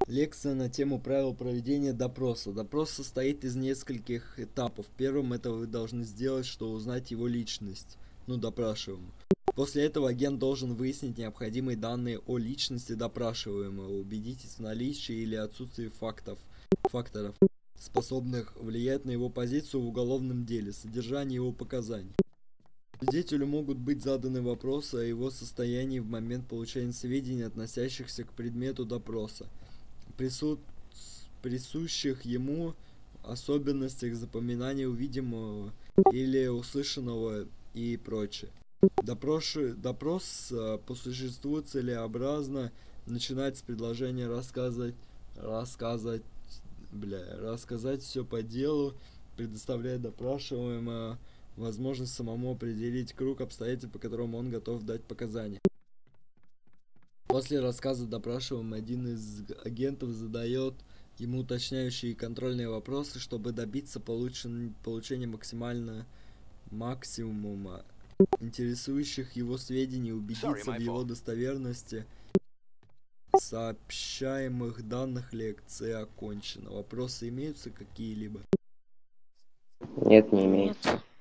Лекция на тему правил проведения допроса. Допрос состоит из нескольких этапов. Первым это вы должны сделать, что узнать его личность, допрашиваемого. После этого агент должен выяснить необходимые данные о личности допрашиваемого, убедитесь в наличии или отсутствии факторов, способных влиять на его позицию в уголовном деле, содержание его показаний. Свидетелю могут быть заданы вопросы о его состоянии в момент получения сведений, относящихся к предмету допроса, присущих ему особенностях запоминания увиденного или услышанного и прочее. Допрос по существу целеобразно начинать с предложения рассказать все по делу, предоставляя допрашиваемому возможность самому определить круг обстоятельств, по которым он готов дать показания. После рассказа допрашиваемый один из агентов задает ему уточняющие и контрольные вопросы, чтобы добиться получения максимума интересующих его сведений, убедиться в его достоверности сообщаемых данных. Лекция окончена. Вопросы имеются какие-либо? Нет, не Нет. имеется.